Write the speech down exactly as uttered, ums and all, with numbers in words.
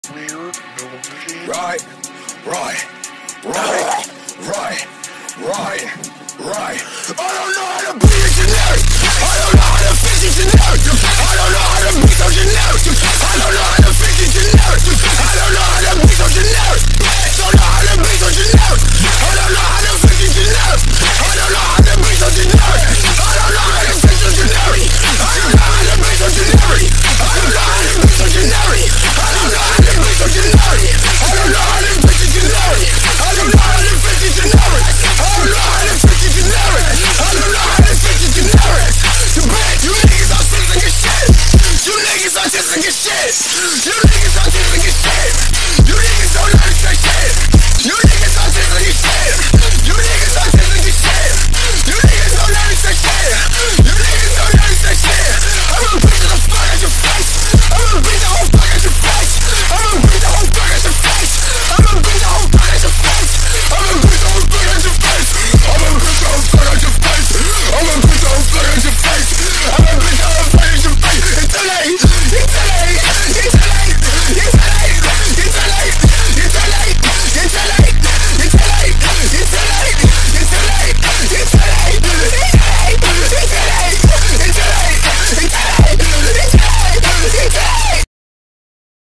Right, right, right, right, right, right. I don't know how to be a generic. I don't know how to fix it generic. I don't know how to be so generic. I don't know how to fix it generic.